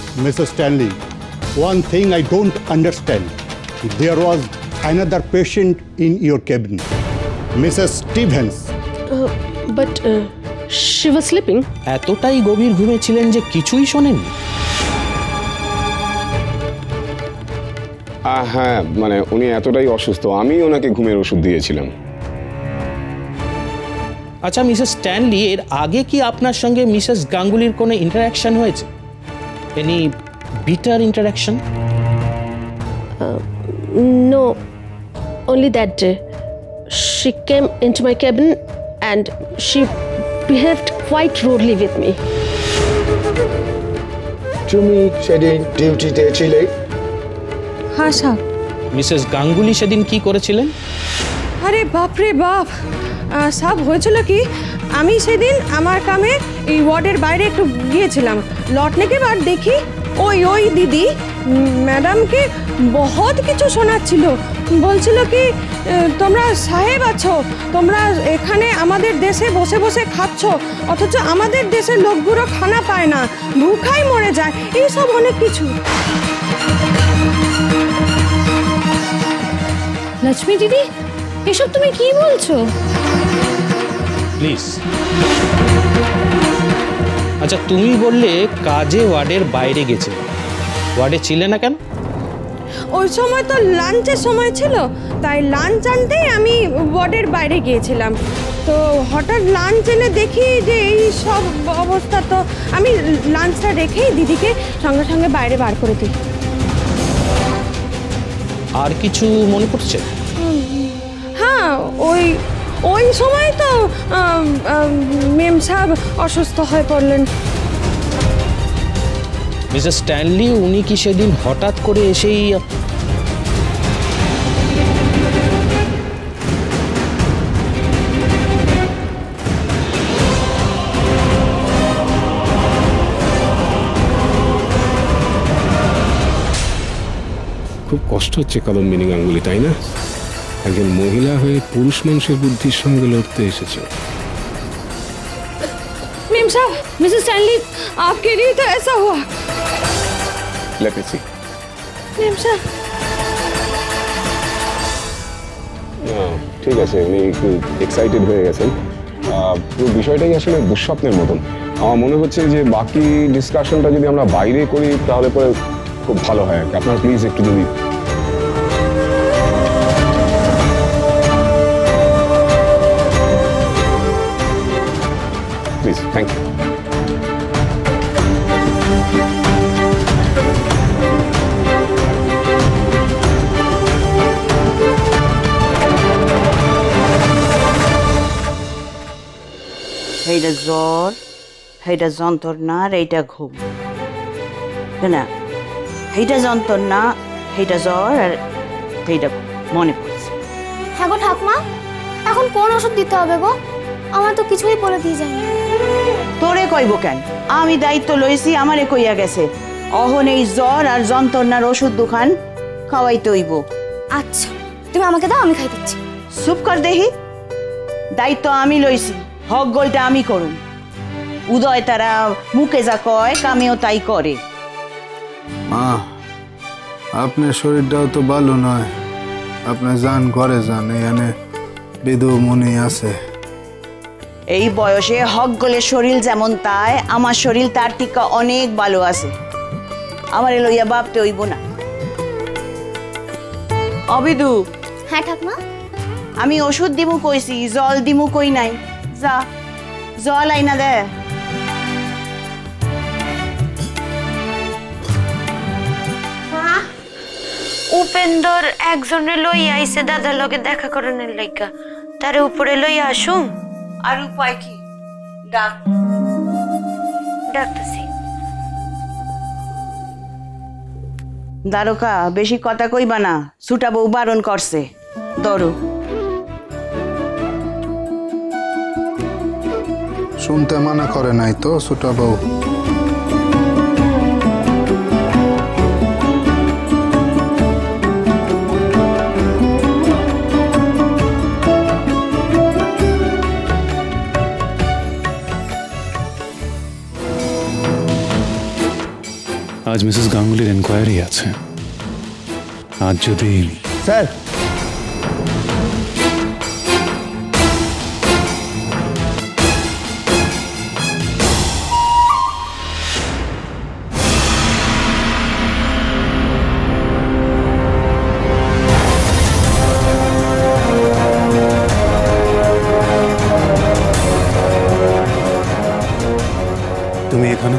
Mrs. Stanley, one thing I don't understand. There was another patient in your cabin, Mrs. Stevens. But she was sleeping. এতটাই গভীর ঘুমে ছিলেন যে কিছুই শোনেননি? হ্যাঁ, মানে উনি এতটাই অসুস্থ, আমি ওনাকে ঘুমের ওষুধ দিয়েছিলাম। আচ্ছা মিসেস স্ট্যানলি, এর আগে কি আপনার সঙ্গে মিসেস গাঙ্গুলির কোনো ইন্টারঅ্যাকশন হয়েছে? Any bitter interaction? No, only that day. She came into my cabin and she behaved quite rudely with me. তুমি সেদিন ডিউটিতে ছিলে? হ্যাঁ স্যার। মিসেস গাঙ্গুলি সেদিন কি করেছিলেন? আরে বাপরে বাপ, সব হয়েছিল কি, আমি সেদিন আমার কামে এই ওয়ার্ডের বাইরে একটু গিয়েছিলাম, লটনে के बाद দেখি ওই দিদি ম্যাডামকে বহুত কিছু শোনাচ্ছিল। বলছিল কি তোমরা সাহেব আছো, তোমরা এখানে আমাদের দেশে বসে বসে খাচ্ছ, অথচ আমাদের দেশের লোকগুলো খানা পায় না, ভুখাই মরে যায়, এইসব অনেক কিছু। লক্ষ্মী দিদি, এসব তুমি কি বলছো? প্লিজ। আচ্ছা তুমি বললে কাজে ওয়ার্ডের বাইরে গেছিলে, ওয়ার্ডে ছিলে না কেন? ওই সময় তো লাঞ্চের সময় ছিল, তাই লাঞ্চ আনতেই আমি ওয়ার্ডের বাইরে গিয়েছিলাম। তো হঠাৎ লাঞ্চ এনে দেখি যে এই সব অবস্থা, তো আমি লাঞ্চটা রেখেই দিদিকে সঙ্গে সঙ্গে বাইরে বার করে দিই। আর কিছু মনে পড়ছে? হ্যাঁ, ওই সময় তো মেম সাহেব অসুস্থ হয়ে পড়লেন। মিসেস স্ট্যানলি, উনি কি সেদিন হঠাৎ করে এসেই খুব কষ্ট হচ্ছে কাদম্বিনী গাঙ্গুলি, তাই না? একজন মহিলা হয়ে পুরুষ মানুষের বুদ্ধির সঙ্গে লড়তে এসেছে। मेम साहब, मिसेस स्टैनली, आपके लिए तो ऐसा हुआ। Let me see. मेम साहब, ঠিক আছে, উনি একটু এক্সাইটেড হয়ে গেছেন। পুরো বিষয়টাই আসলে দুঃস্বপ্নের মতন। আমার মনে হচ্ছে যে বাকি ডিসকাশনটা যদি আমরা বাইরে করি তাহলে পরে খুব ভালো হয়। আপনার প্লিজ একটু যদি প্লিজ, থ্যাংক ইউ। এইটা জ্বর, এইটা যন্ত্রণা, আর এইটা ঘুম, না এইটা যন্ত্রণা, এইটা জ্বর, আর এইটা মনে পড়ছে। হ্যাঁ গো ঠাকুমা, এখন কোন ওষুধ দিতে হবে গো? আমার তো কিছুই বলে দিয়ে যায়নি। তোরে কইব কেন, আমি দায়িত্ব লইছি, আমারে কইয়া গেছে অহন এই জ্বর আর যন্ত্রণার ওষুধ দুখান খাওয়াইতে হইব। আচ্ছা তুমি আমাকে দাও, আমি খাই দিচ্ছি। চুপ কর দেখি, দায়িত্ব আমি লইছি, হক গোলটা আমি করুম। উদয় তারা মুখে যা কয় কামেও তাই করে। মা, আপনার শরীরটাও তো ভালো নয়, আপনি যান ঘরে যান, এখানে বিধু মুনি আছে। এই বয়সে হক গোলের শরীর যেমন তাই আমার শরীর তার থেকে অনেক ভালো আছে, আমার লইয়া ভাবতে হইব না। অবিদু। হ্যাঁ ঠাকুমা। আমি ওষুধ দিমু কইছি, জল দিমু কই নাই, যা জল আইনা দে। উপেন্দর একজনে লইয়া আইছে দাদার লগে দেখা করানোর লাইগা, তারে উপরে লইয়া আসুম। আর উপায় কি? ডাক। ডাকতেছি। দারোকা, বেশি কথা কইবা না, ছুটা বউ বারণ করছে। ধরো। শুনতে মানা করে নাই তো ছোটা বউ? আজ মিসেস গাঙ্গুলির এনকোয়ারি আছে। আজ যদি স্যার, তুমি এখানে?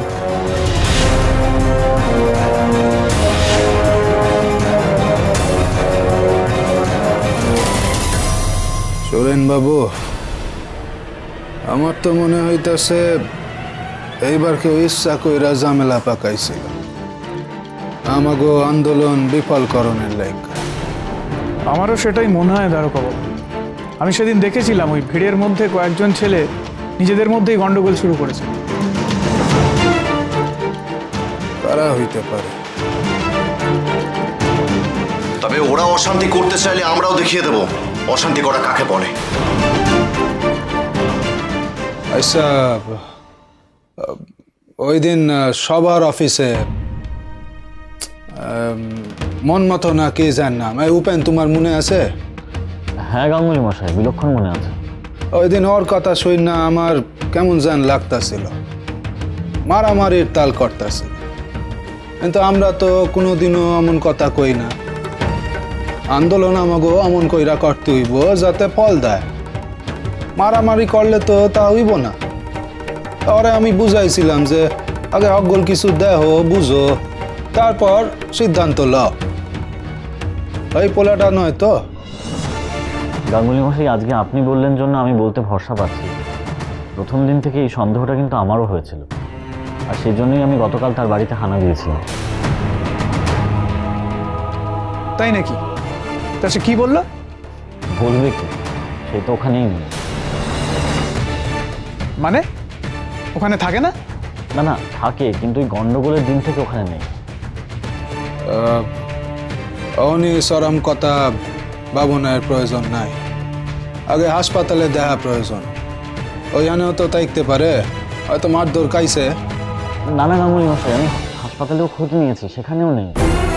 সোরেন বাবু, আমার তো মনে হইতাছে এইবার কেউ ইচ্ছা কইরা ঝামেলা পাকাইছিল আমাগো আন্দোলন বিফলকরণের লাইগা। আমারও সেটাই মনে হয় দারোগাবাবু। আমি সেদিন দেখেছিলাম ওই ভিড়ের মধ্যে কয়েকজন ছেলে নিজেদের মধ্যেই গন্ডগোল শুরু করেছে। তারা হইতে পারে, তবে ওরা অশান্তি করতে চাইলে আমরাও দেখিয়ে দেব অশান্তি করা কাকে বলে। আচ্ছা, ওই দিন সবার অফিসে মন মতো না কে যার নাম, উপেন, তোমার মনে আছে? হ্যাঁ গাঙ্গুলি মশাই, বিলক্ষণ মনে আছে। ওই দিন ওর কথা শুই না আমার কেমন জান লাগতাছিল, মারামারির তাল করতেছিল। কিন্তু আমরা তো কোনোদিনও এমন কথা কই না। আন্দোলন আমাগো এমন কইরা করতে হইব যাতে ফল দেয়। মারামারি করলে তো তা হইব না। ওরে আমি বুঝাইছিলাম যে আগে অগল কিছু দেহ বুঝো, তারপর সিদ্ধান্ত লও। এই পোলাটা নয় তো? গাঙ্গুলি মশাই, আজকে আপনি বললেন জন্য আমি বলতে ভরসা পাচ্ছি। প্রথম দিন থেকে এই সন্দেহটা কিন্তু আমারও হয়েছিল, আর সেই জন্যই আমি গতকাল তার বাড়িতে হানা দিয়েছিলাম। তাই নাকি? তা সে কি বললো? বলবে কি, সে তো ওখানেই নেই। মানে ওখানে থাকে না? না না, থাকে, কিন্তু ওই গন্ডগোলের দিন থেকে ওখানে নেই। অনি সরম কথা ভাবনার প্রয়োজন নাই, আগে হাসপাতালে দেখা প্রয়োজন। ওইখানেও তো থাকতে পারে, হয়তো মারধর খাইছে। না না গাঙ্গুলি মশাই, আমি হাসপাতালেও খোঁজ নিয়েছি, সেখানেও নেই।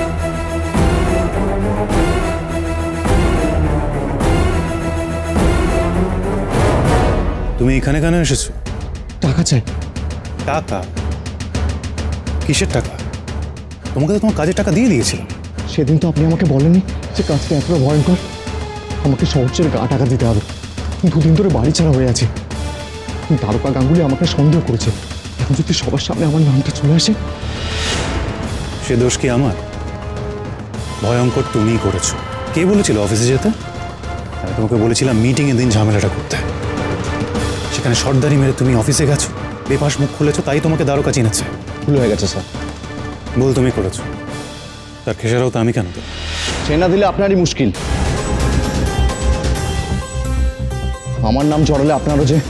তুমি এখানে কেন এসেছো? টাকা চাই। টাকা? কিসের টাকা? তোমাকে তো তোমার কাজের টাকা দিয়ে দিয়েছিলাম। সেদিন তো আপনি আমাকে বলেননি যে কাজটা এতটা ভয়ঙ্কর, আমাকে শহর ছেড়ে টাকা দিতে হবে। দুদিন ধরে বাড়ি ছাড়া হয়ে আছে। দারোগা গাঙ্গুলি আমাকে সন্দেহ করেছে। এখন যদি সবার সামনে আমার নামটা চলে আসে। সে দোষ কি আমার? ভয়ঙ্কর তুমিই করেছো। কে বলেছিল অফিসে যেতে? আমি তোমাকে বলেছিলাম মিটিংয়ের দিন ঝামেলাটা করতে। সেখানে সর্দারি মেরে তুমি অফিসে গেছো, বেপাস মুখ খুলেছো, তাই তোমাকে দারোগা চিনেছে। ভুল হয়ে গেছে স্যার। ভুল তুমি করেছো, তার খেসারাও তো আমি কেন দেব? সে না দিলে আপনারই মুশকিল। আমার নাম জড়ালে আপনারও যে।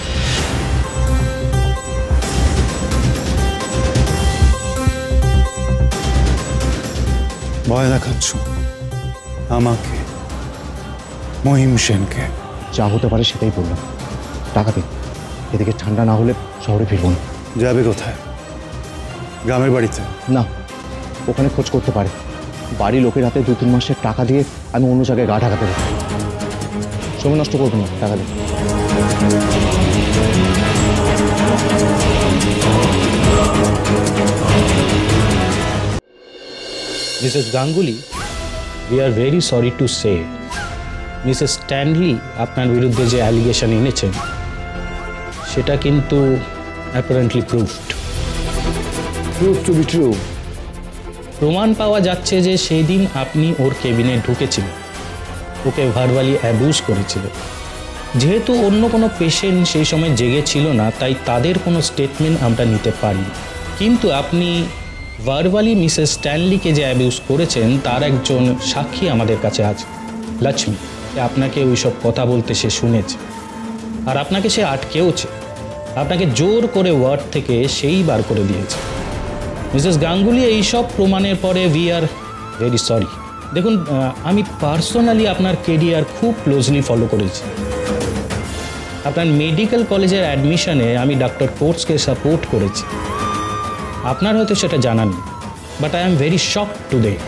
ভয় দেখাচ্ছ আমাকে, মহিম সেনকে। যা হতে পারে সেটাই বললাম। টাকা দিন, এদিকে ঠান্ডা না হলে শহরে ফিরবো না। যাবে কোথায়? গ্রামের বাড়িতে? না, ওখানে খোঁজ করতে পারে। বাড়ি লোকের হাতে 2-3 মাসের টাকা দিয়ে আমি অন্য জায়গায় গা ঢাকাতে পারি। সময় নষ্ট করবো না, টাকা দিন। Mrs Ganguly, we are very sorry to say, Mrs Stanley আপনার বিরুদ্ধে যে অ্যালিগেশন এনেছেন সেটা কিন্তু apparently proved. Prove to be true. প্রমাণ পাওয়া যাচ্ছে যে সেই দিন আপনি ওর কেবিনে ঢুকেছিলেন, ওকে ভার্বালি অ্যাবিউজ করেছিলেন। যেহেতু অন্য কোনো পেশেন্ট সেই সময় জেগে ছিল না, তাই তাদের কোনো স্টেটমেন্ট আমরা নিতে পারি। কিন্তু আপনি ভার্বালি মিসেস স্ট্যানলিকে যে অ্যাবিউজ করেছেন তার একজন সাক্ষী আমাদের কাছে আছে, লক্ষ্মী। আপনাকে ওই সব কথা বলতে সে শুনেছে, আর আপনাকে সে আটকেওছে। আপনাকে জোর করে ওয়ার্ড থেকে সেই বার করে দিয়েছে। মিসেস গাঙ্গুলি, এইসব প্রমাণের পরে উই আর ভেরি সরি। দেখুন, আমি পার্সোনালি আপনার কেরিয়ার খুব ক্লোজলি ফলো করেছি। আপনার মেডিকেল কলেজের অ্যাডমিশনে আমি ডক্টর কোর্সকে সাপোর্ট করেছি। আপনার হয়তো সেটা জানা নেই, but I am very shocked today.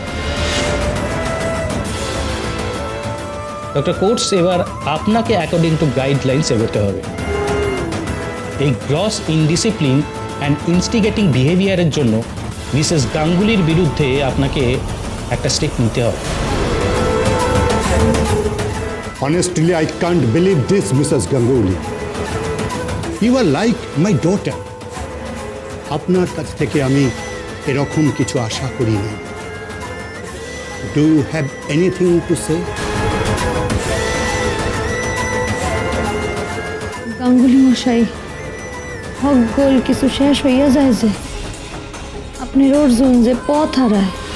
Doctor Coates, এবার আপনাকে অ্যাকর্ডিং টু গাইডলাইন্স এগোতে হবে। এই গ্রস ইনডিসিপ্লিন অ্যান্ড ইনস্টিগেটিং বিহেভিয়ারের জন্য মিসেস গাঙ্গুলির বিরুদ্ধে আপনাকে একটা স্টেপ নিতে হবে। Honestly, I can't believe this, Mrs. Ganguly. You are like my daughter. আপনার কাছ থেকে আমি এরকম কিছু আশা করিনি। Do you have anything to say? Ganguly মশাই, হক গোল কিছু শেষ হইয়া যায় যে আপনার অর্জুন যে পথ হারায়